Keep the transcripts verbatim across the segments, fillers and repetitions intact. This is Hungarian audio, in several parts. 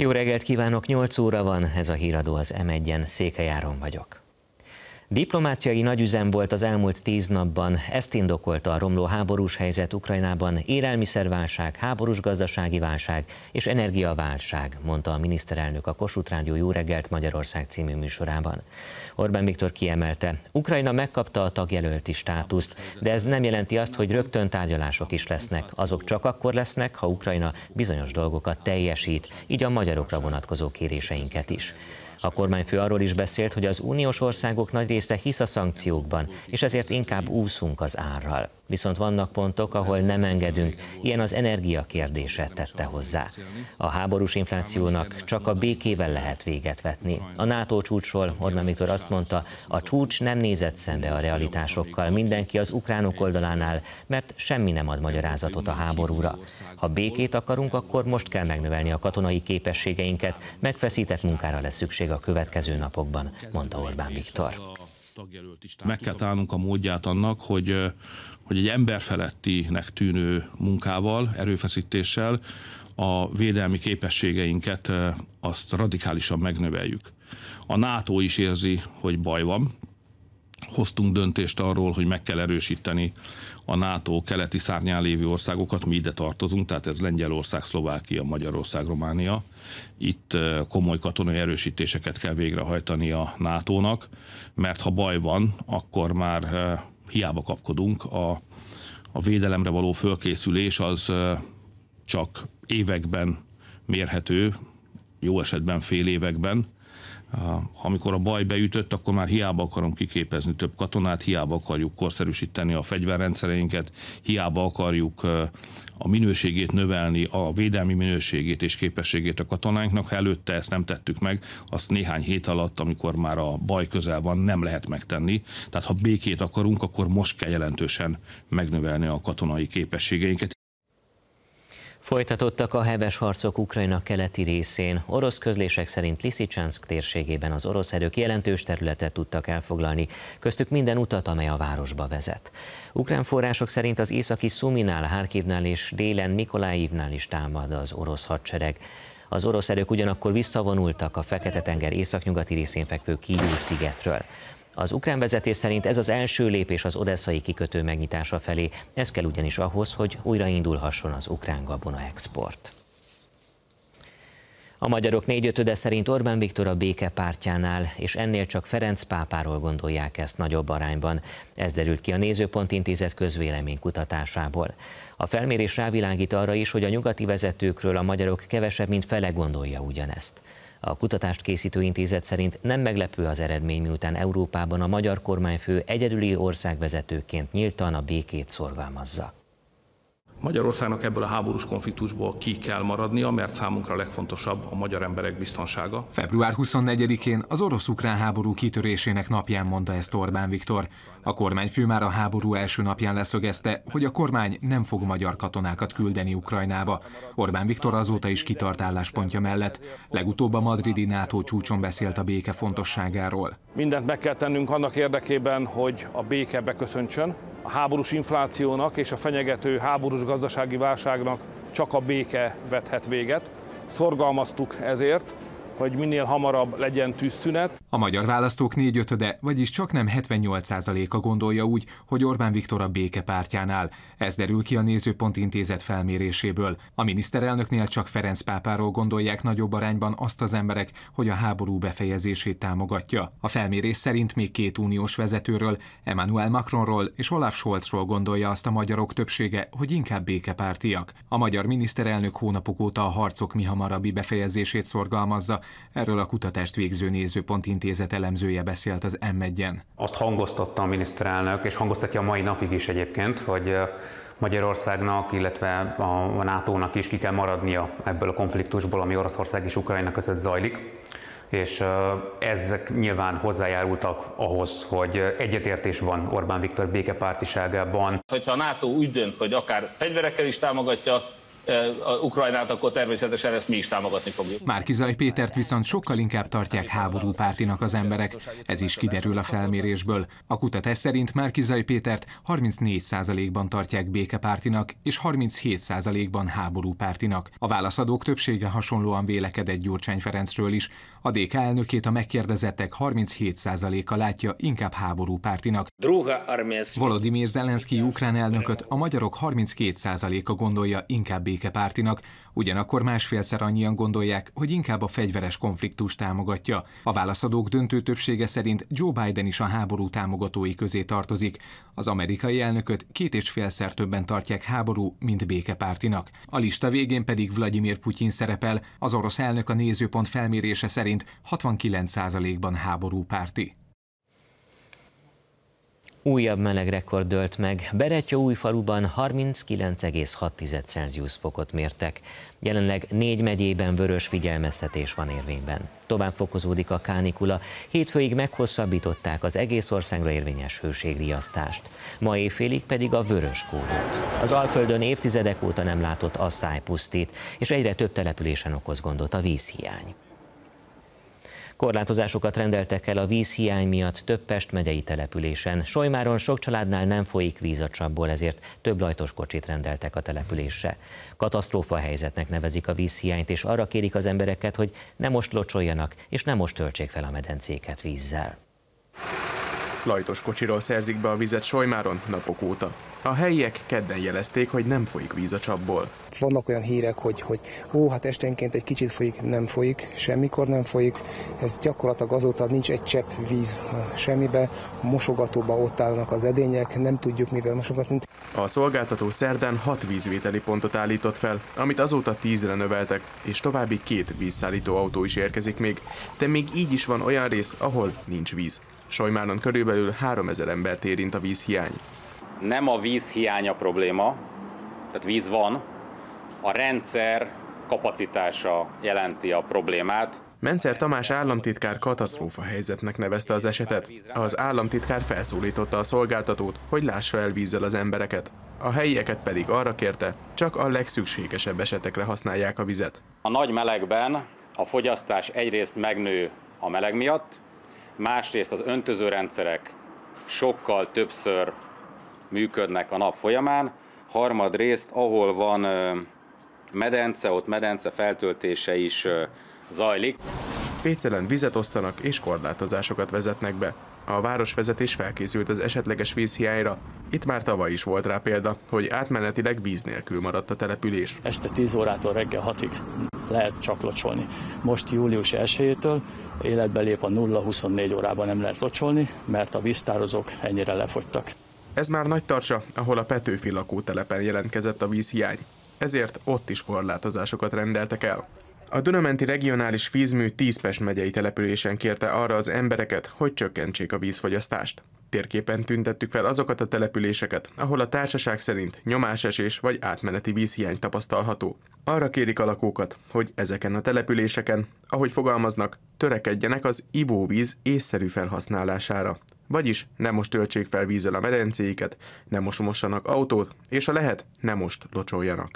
Jó reggelt kívánok, nyolc óra van, ez a híradó az em egyen, Székely Áron vagyok. Diplomáciai nagyüzem volt az elmúlt tíz napban, ezt indokolta a romló háborús helyzet Ukrajnában, élelmiszerválság, háborús gazdasági válság és energiaválság, mondta a miniszterelnök a Kossuth Rádió Jó reggelt Magyarország című műsorában. Orbán Viktor kiemelte, Ukrajna megkapta a tagjelölti státuszt, de ez nem jelenti azt, hogy rögtön tárgyalások is lesznek. Azok csak akkor lesznek, ha Ukrajna bizonyos dolgokat teljesít, így a magyarokra vonatkozó kéréseinket is. A kormányfő arról is beszélt, hogy az uniós országok nagy része hisz a szankciókban, és ezért inkább úszunk az árral. Viszont vannak pontok, ahol nem engedünk, ilyen az energia kérdése, tette hozzá. A háborús inflációnak csak a békével lehet véget vetni. A NATO csúcsról Orbán Viktor azt mondta, a csúcs nem nézett szembe a realitásokkal, mindenki az ukránok oldalánál, mert semmi nem ad magyarázatot a háborúra. Ha békét akarunk, akkor most kell megnövelni a katonai képességeinket, megfeszített munkára lesz szükség a következő napokban, mondta Orbán Viktor. Meg kell találnunk a módját annak, hogy, hogy egy emberfelettinek tűnő munkával, erőfeszítéssel a védelmi képességeinket azt radikálisan megnöveljük. A NATO is érzi, hogy baj van. Hoztunk döntést arról, hogy meg kell erősíteni a NATO keleti szárnyán lévő országokat, mi ide tartozunk, tehát ez Lengyelország, Szlovákia, Magyarország, Románia. Itt komoly katonai erősítéseket kell végrehajtani a nátónak, mert ha baj van, akkor már hiába kapkodunk. A, a védelemre való fölkészülés az csak években mérhető, jó esetben fél években. Amikor a baj beütött, akkor már hiába akarom kiképezni több katonát, hiába akarjuk korszerűsíteni a fegyverrendszereinket, hiába akarjuk a minőségét növelni, a védelmi minőségét és képességét a katonáinknak. Ha előtte ezt nem tettük meg, azt néhány hét alatt, amikor már a baj közel van, nem lehet megtenni. Tehát ha békét akarunk, akkor most kell jelentősen megnövelni a katonai képességeinket. Folytatottak a heves harcok Ukrajna keleti részén. Orosz közlések szerint Liszicsanszk térségében az orosz erők jelentős területet tudtak elfoglalni, köztük minden utat, amely a városba vezet. Ukrán források szerint az északi Szuminál, Harkivnál és délen Mikolájivnál is támad az orosz hadsereg. Az orosz erők ugyanakkor visszavonultak a Fekete-tenger északnyugati részén fekvő Kijív szigetről. Az ukrán vezetés szerint ez az első lépés az odesszai kikötő megnyitása felé, ez kell ugyanis ahhoz, hogy újraindulhasson az ukrán gabona export. A magyarok négyötöde szerint Orbán Viktor a béke pártjánál, és ennél csak Ferenc pápáról gondolják ezt nagyobb arányban. Ez derült ki a Nézőpont Intézet közvéleménykutatásából. A felmérés rávilágít arra is, hogy a nyugati vezetőkről a magyarok kevesebb, mint fele gondolja ugyanezt. A kutatást készítő intézet szerint nem meglepő az eredmény, miután Európában a magyar kormányfő egyedüli országvezetőként nyíltan a békét szorgalmazza. Magyarországnak ebből a háborús konfliktusból ki kell maradnia, mert számunkra a legfontosabb a magyar emberek biztonsága. február huszonnegyedikén az orosz-ukrán háború kitörésének napján mondta ezt Orbán Viktor. A kormányfő már a háború első napján leszögezte, hogy a kormány nem fog magyar katonákat küldeni Ukrajnába. Orbán Viktor azóta is kitart álláspontja mellett. Legutóbb a madridi NATO csúcson beszélt a béke fontosságáról. Mindent meg kell tennünk annak érdekében, hogy a béke beköszöntsön. A háborús inflációnak és a fenyegető háborús gazdasági válságnak csak a béke vethet véget. Szorgalmaztuk ezért, hogy minél hamarabb legyen tűzszünet. A magyar választók négyötöde, vagyis csaknem hetvennyolc százaléka gondolja úgy, hogy Orbán Viktor a béke pártjánál. Ez derül ki a Nézőpont Intézet felméréséből. A miniszterelnöknél csak Ferenc pápáról gondolják nagyobb arányban azt az emberek, hogy a háború befejezését támogatja. A felmérés szerint még két uniós vezetőről, Emmanuel Macronról és Olaf Scholzról gondolja azt a magyarok többsége, hogy inkább békepártiak. A magyar miniszterelnök hónapok óta a harcok mihamarabbi befejezését szorgalmazza. Erről a kutatást végző Nézőpont Intézet elemzője beszélt az em egyen. Azt hangoztatta a miniszterelnök, és hangoztatja a mai napig is egyébként, hogy Magyarországnak, illetve a nátónak is ki kell maradnia ebből a konfliktusból, ami Oroszország és Ukrajna között zajlik. És ezek nyilván hozzájárultak ahhoz, hogy egyetértés van Orbán Viktor békepártiságában. Hogyha a NATO úgy dönt, hogy akár fegyverekkel is támogatja Ukrajnát, akkor természetesen ezt mi is támogatni fogjuk. Márki-Zay Pétert viszont sokkal inkább tartják háborúpártinak az emberek. Ez is kiderül a felmérésből. A kutatás szerint Márki-Zay Pétert harmincnégy százalékban tartják békepártinak és harminchét százalékban háborúpártinak. A válaszadók többsége hasonlóan vélekedett Gyurcsány Ferencről is. A dé ká elnökét a megkérdezettek harminchét százaléka látja inkább háborúpártinak. Volodymyr Zelenszky ukrán elnököt a magyarok harminckét százaléka gondolja inkább békepártinak, ugyanakkor másfélszer annyian gondolják, hogy inkább a fegyveres konfliktust támogatja. A válaszadók döntő többsége szerint Joe Biden is a háború támogatói közé tartozik. Az amerikai elnököt két és félszer többen tartják háború, mint békepártinak. A lista végén pedig Vladimir Putyin szerepel, az orosz elnök a Nézőpont felmérése szerint hatvankilenc százalékban háborúpárti. Újabb meleg rekord dőlt meg. Berettyóújfaluban harminckilenc egész hat Celsius fokot mértek. Jelenleg négy megyében vörös figyelmeztetés van érvényben. Tovább fokozódik a kánikula. Hétfőig meghosszabbították az egész országra érvényes hőségriasztást. Ma éjfélig pedig a vörös kódot. Az Alföldön évtizedek óta nem látott asszály pusztít, és egyre több településen okoz gondot a vízhiány. Korlátozásokat rendeltek el a vízhiány miatt több Pest megyei településen. Solymáron sok családnál nem folyik víz a csapból, ezért több lajtos kocsit rendeltek a településre. Katasztrófa helyzetnek nevezik a vízhiányt, és arra kérik az embereket, hogy ne most locsoljanak, és ne most töltsék fel a medencéket vízzel. Lajtos kocsiról szerzik be a vizet Solymáron napok óta. A helyiek kedden jelezték, hogy nem folyik víz a csapból. Vannak olyan hírek, hogy, hogy ó, hát esténként egy kicsit folyik, nem folyik, semmikor nem folyik. Ez gyakorlatilag azóta nincs egy csepp víz semmibe, a mosogatóba ott állnak az edények, nem tudjuk mivel mosogatni. A szolgáltató szerdán hat vízvételi pontot állított fel, amit azóta tízre növeltek, és további két vízszállító autó is érkezik még, de még így is van olyan rész, ahol nincs víz. Solymáron körülbelül háromezer embert érint a vízhiány. Nem a vízhiány a probléma, tehát víz van, a rendszer kapacitása jelenti a problémát. Mencer Tamás államtitkár katasztrófa helyzetnek nevezte az esetet. Az államtitkár felszólította a szolgáltatót, hogy lássa el vízzel az embereket. A helyieket pedig arra kérte, csak a legszükségesebb esetekre használják a vizet. A nagy melegben a fogyasztás egyrészt megnő a meleg miatt, másrészt az öntözőrendszerek sokkal többször működnek a nap folyamán, harmadrészt, ahol van medence, ott medence feltöltése is zajlik. Pécelen vizet osztanak és korlátozásokat vezetnek be. A városvezetés felkészült az esetleges vízhiányra. Itt már tavaly is volt rá példa, hogy átmenetileg víz nélkül maradt a település. Este tíz órától reggel hatig lehet csak locsolni. Most július elsejétől életbe lép a nulla huszonnégy órában nem lehet locsolni, mert a víztározók ennyire lefogytak. Ez már Nagytarcsa, ahol a Petőfi lakótelepen jelentkezett a vízhiány. Ezért ott is korlátozásokat rendeltek el. A Duna-menti regionális vízmű tíz Pest megyei településen kérte arra az embereket, hogy csökkentsék a vízfogyasztást. Térképen tüntettük fel azokat a településeket, ahol a társaság szerint nyomásesés vagy átmeneti vízhiány tapasztalható. Arra kérik a lakókat, hogy ezeken a településeken, ahogy fogalmaznak, törekedjenek az ivóvíz észszerű felhasználására. Vagyis nem most töltsék fel vízzel a medencéiket, nem most mossanak autót, és ha lehet, nem most locsoljanak.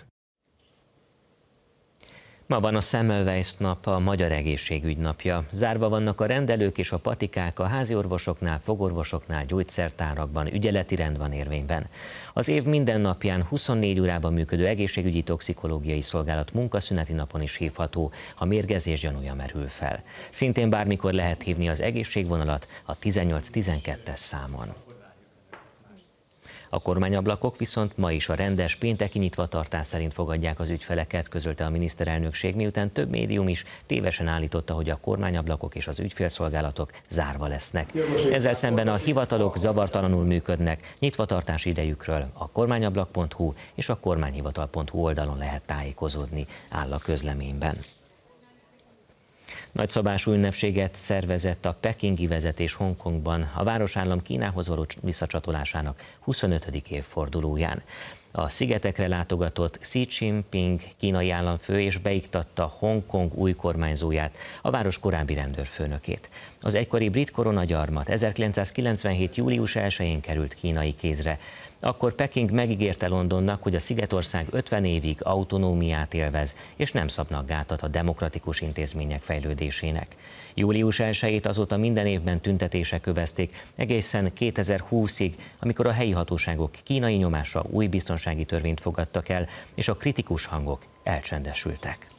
Ma van a Semmelweis nap, a Magyar Egészségügy napja. Zárva vannak a rendelők és a patikák, a háziorvosoknál, fogorvosoknál, gyógyszertárakban, ügyeleti rend van érvényben. Az év minden napján huszonnégy órában működő egészségügyi toxikológiai szolgálat munkaszüneti napon is hívható, ha mérgezés gyanúja merül fel. Szintén bármikor lehet hívni az egészségvonalat a tizennyolc tizenkettes számon. A kormányablakok viszont ma is a rendes pénteki nyitvatartás szerint fogadják az ügyfeleket, közölte a miniszterelnökség, miután több médium is tévesen állította, hogy a kormányablakok és az ügyfélszolgálatok zárva lesznek. Ezzel szemben a hivatalok zavartalanul működnek, nyitvatartási idejükről a kormányablak pont hu és a kormányhivatal pont hu oldalon lehet tájékozódni, áll a közleményben. Nagyszabású ünnepséget szervezett a pekingi vezetés Hongkongban a városállam Kínához való visszacsatolásának huszonötödik évfordulóján. A szigetekre látogatott Xi Jinping kínai államfő és beiktatta Hongkong új kormányzóját, a város korábbi rendőrfőnökét. Az egykori brit koronagyarmat ezerkilencszázkilencvenhét. július elsején került kínai kézre. Akkor Peking megígérte Londonnak, hogy a szigetország ötven évig autonómiát élvez, és nem szabnak gátat a demokratikus intézmények fejlődésének. július elsejét azóta minden évben tüntetések övezték, egészen kétezer-húszig, amikor a helyi hatóságok kínai nyomásra új biztonsági törvényt fogadtak el, és a kritikus hangok elcsendesültek.